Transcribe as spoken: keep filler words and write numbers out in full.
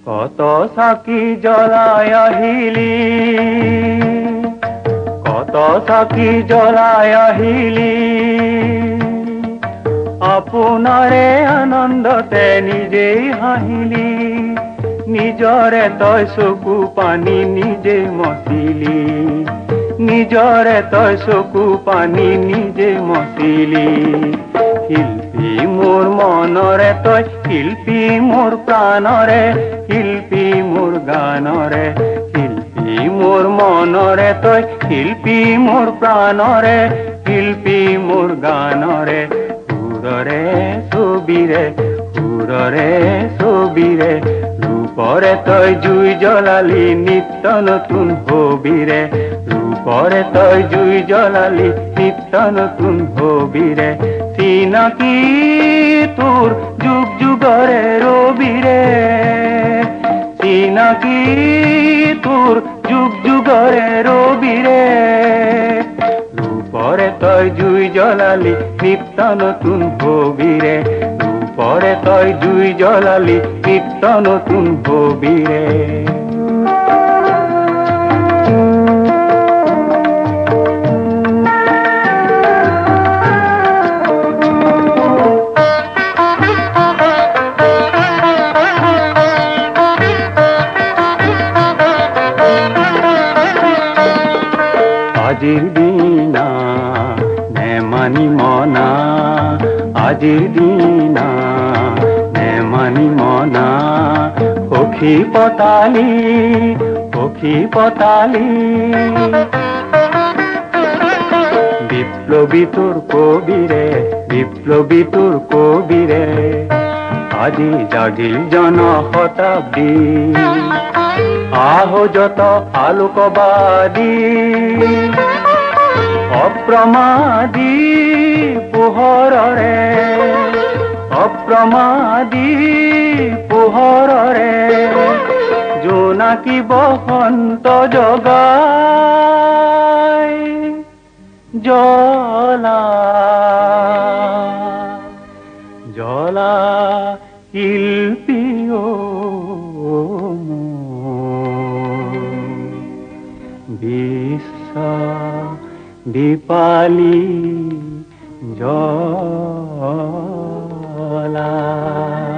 কত সাকি জ্বলাই আহিলি, কত সাকি জ্বলাই আহিলি, আপোনাৰে আনন্দতে নিজেই হাঁহিলি, নিজৰে তই চকু পানী নিজে মচিলি, নিজৰে তই চকু পানী নিজে মচিলি। শিল্পী মোৰ মনৰে তই, শিল্পী মোৰ প্ৰাণৰে, শিল্পী মোৰ গানৰে, শিল্পী মোৰ মনৰে তই, শিল্পী মোৰ প্ৰাণৰে, শিল্পী মোৰ গানৰে। সুৰৰে ছবিৰে, সুৰৰে ছবিৰে, ৰূপৰে তই জুই জ্বলালি নিত্য নতুন হবিৰে, ৰূপৰে তই জুই জ্বলালি নিত্য নতুন হবিৰে। চিনাকি তোৰ যুগ যুগৰে ৰবিৰে, চিনাকি তোৰ যুগ যুগৰে ৰবিৰে, ৰূপৰে তই জুই জ্বলালি নিত্য নতুন হবিৰে, ৰূপৰে তই জুই জ্বলালি নিত্য নতুন হবিৰে। আজিৰ দিনা নেমানি মনা, আজিৰ দিনা নেমানি মনা, সখী পতালি, সখী পতালি। বিপ্লবী তোৰ কবিৰে, বিপ্লবী তোৰ কবিৰে, আজি জাগিল জন শতাব্দী, আহো যত আলোকবাদী, অপ্ৰমাদী পোহৰৰে, অপ্ৰমাদী পোহৰৰে, জোনাকী বসন্ত জগাই জ্বলা, জ্বলা শিল্পী অ বিশ্ব দীপালি জ্বলা।